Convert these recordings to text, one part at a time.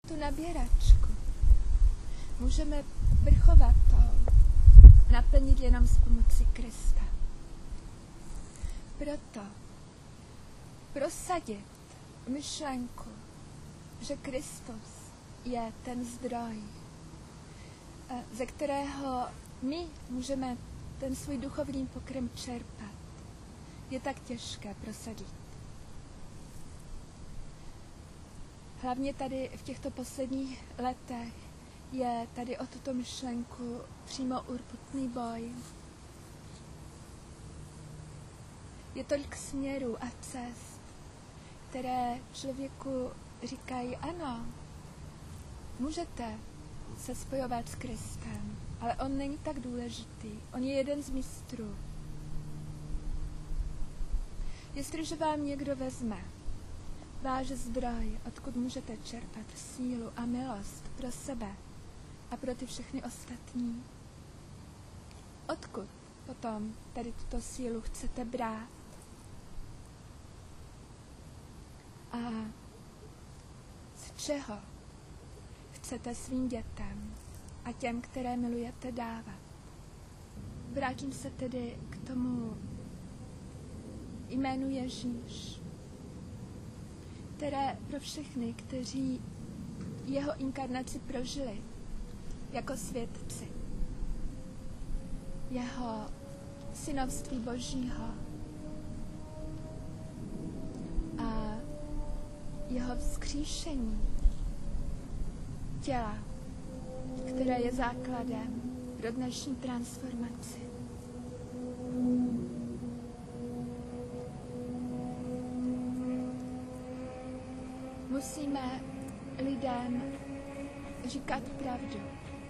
tu nabíračku můžeme vrchovatou naplnit jenom s pomocí Krista. Proto prosadit myšlenku, že Kristus je ten zdroj, ze kterého my můžeme ten svůj duchovní pokrm čerpat, je tak těžké prosadit. Hlavně tady v těchto posledních letech je tady o tuto myšlenku přímo urputný boj. Je tolik směrů a cest, které člověku říkají, ano, můžete se spojovat s Kristem, ale on není tak důležitý. On je jeden z mistrů. Jestliže vám někdo vezme váš zdroj, odkud můžete čerpat sílu a milost pro sebe a pro ty všechny ostatní, odkud potom tady tuto sílu chcete brát? A z čeho chcete svým dětem a těm, které milujete, dávat? Vrátím se tedy k tomu jménu Ježíš, které pro všechny, kteří jeho inkarnaci prožili jako svědci, jeho synovství Božího a jeho vzkříšení těla, které je základem pro dnešní transformaci. Musíme lidem říkat pravdu.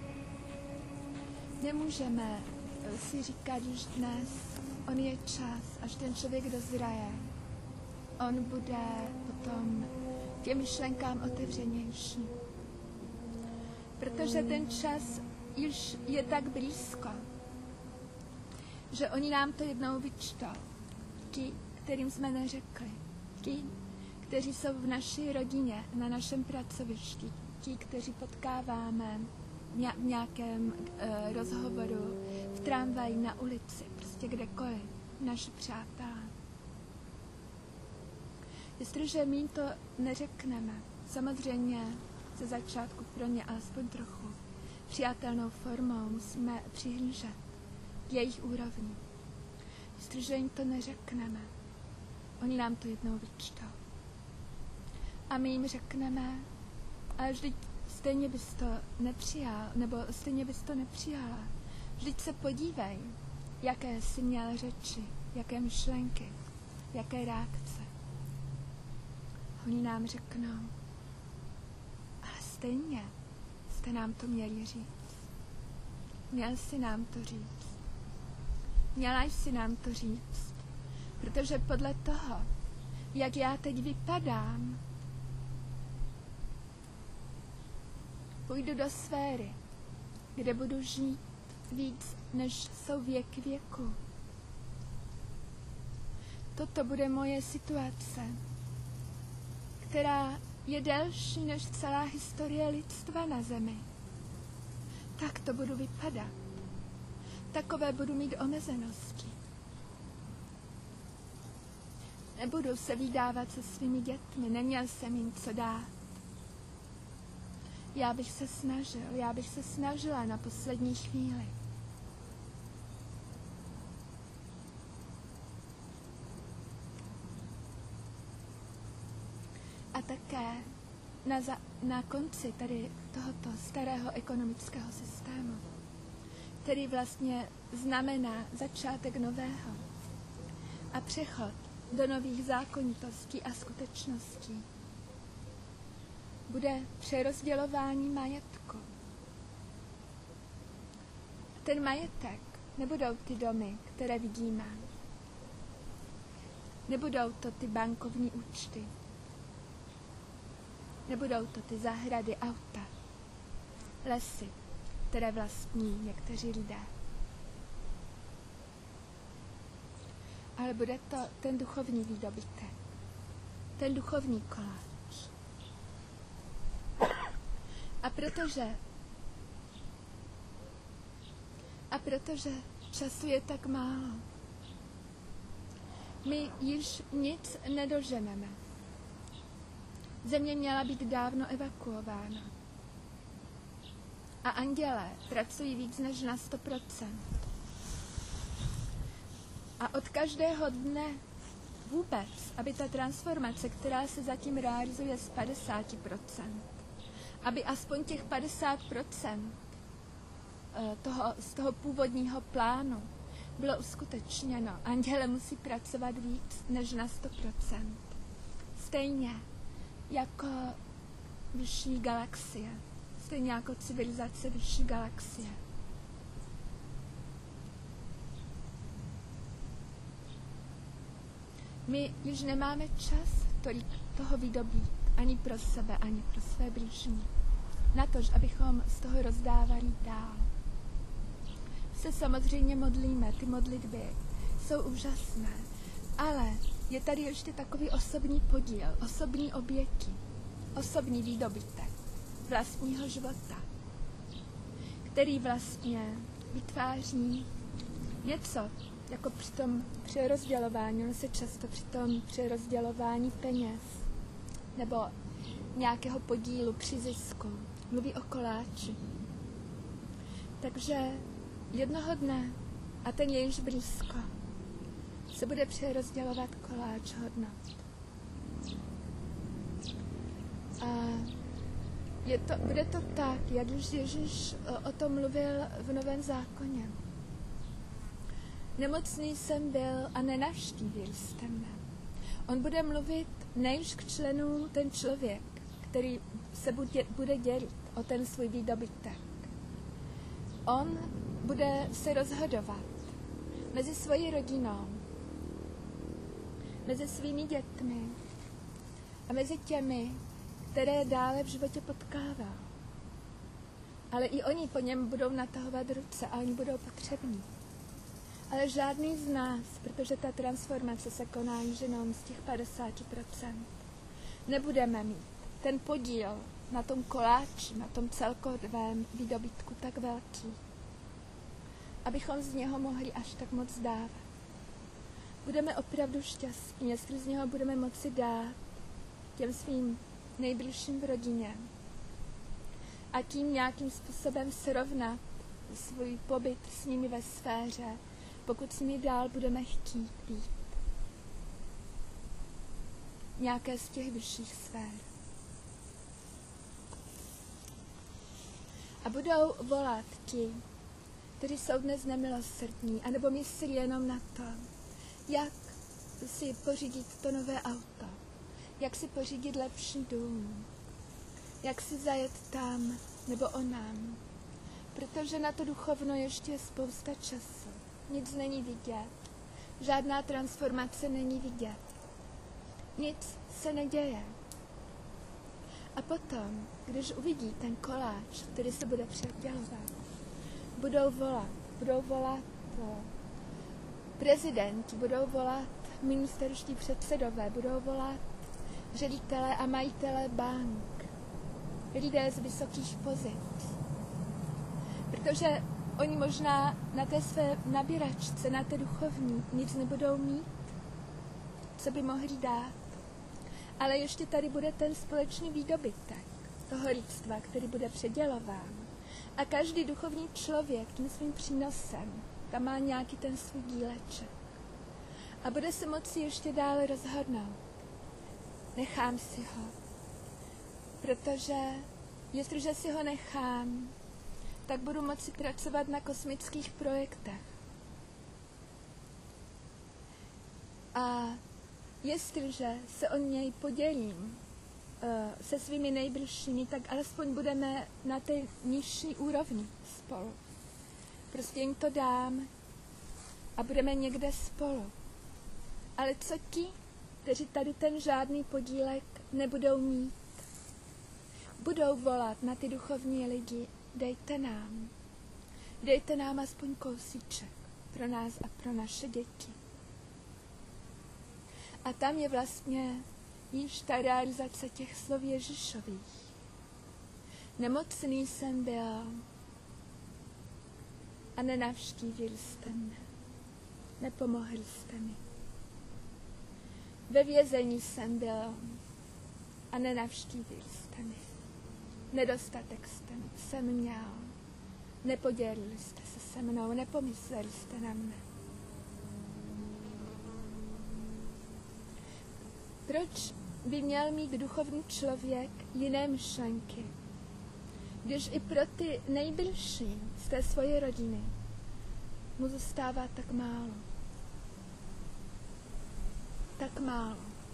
Nemůžeme si říkat už dnes, on je čas, až ten člověk dozraje. On bude potom těm myšlenkám otevřenější. Protože ten čas již je tak blízko, že oni nám to jednou vyčtou. Ti, kterým jsme neřekli. Ti, kteří jsou v naší rodině, na našem pracovišti. Ti, kteří potkáváme v nějakém rozhovoru, v tramvaji, na ulici, prostě kdekoliv. Naši přátelé. Jestliže my to neřekneme, samozřejmě ze začátku pro ně alespoň trochu přijatelnou formou musíme přihlížet k jejich úrovni. Jestliže jim to neřekneme, oni nám to jednou vyčtou. A my jim řekneme, ale vždyť stejně bys to nepřijal, nebo stejně bys to nepřijala. Vždyť se podívej, jaké jsi měl řeči, jaké myšlenky, jaké reakce. Oni nám řeknou, ale stejně jste nám to měli říct. Měl jsi nám to říct. Měla jsi nám to říct, protože podle toho, jak já teď vypadám, půjdu do sféry, kde budu žít víc, než jsou věky věku. Toto bude moje situace, která je delší než celá historie lidstva na zemi. Tak to budu vypadat. Takové budu mít omezenosti. Nebudu se vydávat se svými dětmi, neměl jsem jim co dát. Já bych se snažila na poslední chvíli. A také na konci tady tohoto starého ekonomického systému, který vlastně znamená začátek nového a přechod do nových zákonitostí a skutečností, bude přerozdělování majetku. Ten majetek nebudou ty domy, které vidíme. Nebudou to ty bankovní účty. Nebudou to ty zahrady, auta, lesy, které vlastní někteří lidé. Ale bude to ten duchovní výdobytek, ten duchovní koláč. A protože času je tak málo, my již nic nedoženeme. Země měla být dávno evakuována. A andělé pracují víc než na 100%. A od každého dne vůbec, aby ta transformace, která se zatím realizuje z 50%, aby aspoň těch 50% z toho původního plánu bylo uskutečněno. Anděle musí pracovat víc než na 100%. Stejně jako vyšší galaxie. Stejně jako civilizace vyšší galaxie. My již nemáme čas tolik toho vydobít ani pro sebe, ani pro své blížní. Natož, abychom z toho rozdávali dál. Se samozřejmě modlíme, ty modlitby jsou úžasné, ale je tady ještě takový osobní podíl, osobní oběti, osobní výdobytek vlastního života, který vlastně vytváří něco, jako při tom přerozdělování, ono se často při tom přerozdělování peněz nebo nějakého podílu při zisku mluví o koláči. Takže jednoho dne, a ten je již blízko, se bude přerozdělovat koláč hodnot. A bude to tak, jak už Ježíš o tom mluvil v Novém zákoně. Nemocný jsem byl a nenavštívil jste mne. On bude mluvit než k členům ten člověk, který se bude dělit o ten svůj výdobytek. On bude se rozhodovat mezi svojí rodinou, mezi svými dětmi a mezi těmi, které dále v životě potkává. Ale i oni po něm budou natahovat ruce a oni budou potřební. Ale žádný z nás, protože ta transformace se koná již jenom z těch 50%, nebudeme mít ten podíl na tom koláči, na tom celkovém výdobytku tak velký, abychom z něho mohli až tak moc dávat. Budeme opravdu šťastní, jestli z něho budeme moci dát těm svým nejbližším v rodině a tím nějakým způsobem srovnat svůj pobyt s nimi ve sféře, pokud s nimi dál budeme chtít být. Nějaké z těch vyšších sfér. A budou volat ti, kteří jsou dnes nemilosrdní, anebo myslí jenom na to, jak si pořídit to nové auto, jak si pořídit lepší dům, jak si zajet tam nebo onam, protože na to duchovno ještě je spousta času. Nic není vidět, žádná transformace není vidět, nic se neděje. A potom, když uvidí ten koláč, který se bude předělovat, budou volat prezidenti, budou volat ministerští předsedové, budou volat ředitelé a majitelé bank, lidé z vysokých pozic. Protože oni možná na té své nabíračce, na té duchovní, nic nebudou mít, co by mohli dát. Ale ještě tady bude ten společný výdobytek toho lidstva, který bude předělován. A každý duchovní člověk tím svým přínosem tam má nějaký ten svůj díleček. A bude se moci ještě dále rozhodnout. Nechám si ho. Protože jestliže si ho nechám, tak budu moci pracovat na kosmických projektech. A jestliže se o něj podělím se svými nejbližšími, tak alespoň budeme na té nižší úrovni spolu. Prostě jim to dám a budeme někde spolu. Ale co ti, kteří tady ten žádný podílek nebudou mít? Budou volat na ty duchovní lidi, dejte nám aspoň kousíček pro nás a pro naše děti. A tam je vlastně již ta realizace těch slov Ježíšových. Nemocný jsem byl a nenavštívil jste mne. Nepomohli jste mi. Ve vězení jsem byl a nenavštívil jste mi. Nedostatek jsem měl. Nepodělili jste se se mnou, nepomysleli jste na mne. Proč by měl mít duchovní člověk jiné myšlenky, když i pro ty nejbližší z té svoje rodiny mu zůstává tak málo? Tak málo.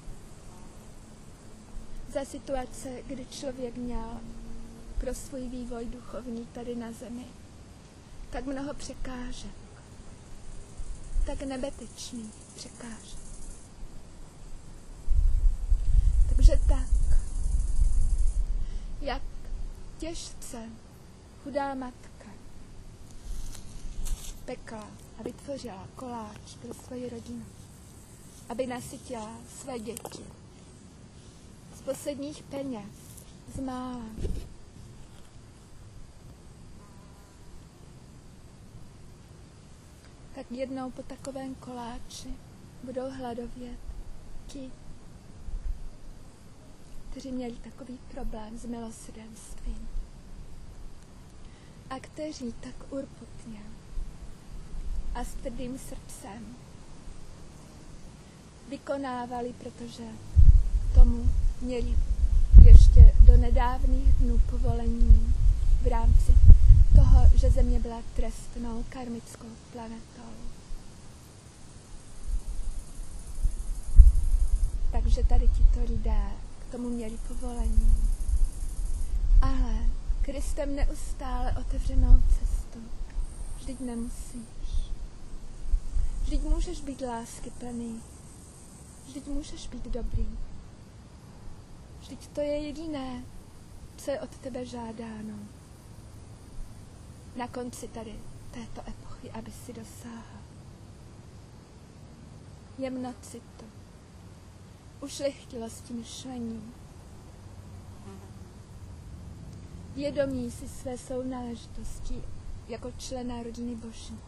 Za situace, kdy člověk měl pro svůj vývoj duchovní tady na zemi tak mnoho překážek, tak nebetečných překážek. Takže tak, jak těžce chudá matka pekla a vytvořila koláč pro svoji rodinu, aby nasytila své děti z posledních peněz, z mála. Tak jednou po takovém koláči budou hladovět ti, kteří měli takový problém s milosrdenstvím a kteří tak urputně a s tvrdým srdcem vykonávali, protože tomu měli ještě do nedávných dnů povolení v rámci toho, že Země byla trestnou karmickou planetou. Takže tady tito lidé k tomu měli povolení. Ale Kristem neustále otevřenou cestu. Vždyť nemusíš. Vždyť můžeš být láskyplný. Vždyť můžeš být dobrý. Vždyť to je jediné, co je od tebe žádáno. Na konci tady této epochy, aby si dosáhl jemnocitu, ušlechtilosti myšlení, vědomí si své sounáležitosti jako člena rodiny Boží.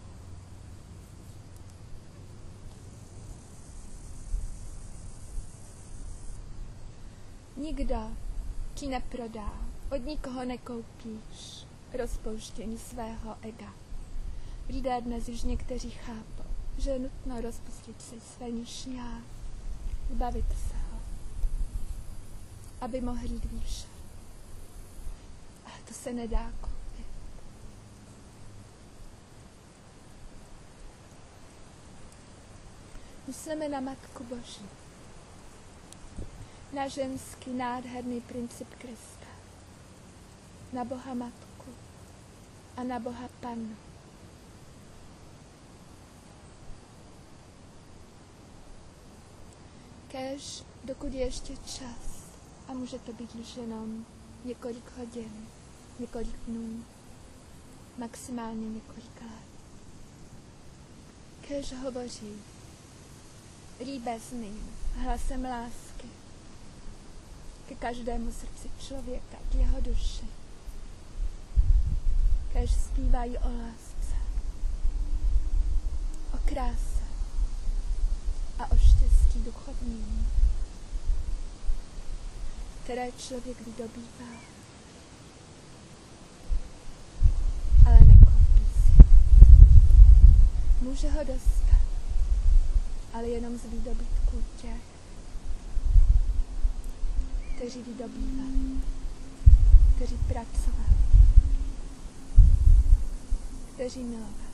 Nikdo ti neprodá, od nikoho nekoupíš rozpouštění svého ega. Lidé dnes už někteří chápou, že je nutno rozpustit si své nižší já, zbavit se ho, aby mohli jít výše. Ale to se nedá koupit. Myslíme na Matku Boží, na ženský nádherný princip Krista, na Boha Matku a na Boha Pannu. Kéž, dokud je ještě čas, a může to být už jenom několik hodin, několik dnů, maximálně několik let. Kéž hovoří líbezným hlasem lásky ke každému srdci člověka, k jeho duši. Kéž zpívají o lásce, o kráse a o štěstí duchovním, které člověk vydobývá, ale nekoupí si. Může ho dostat, ale jenom z výdobytků těch, kteří vydobývali, kteří pracovali, kteří milovali.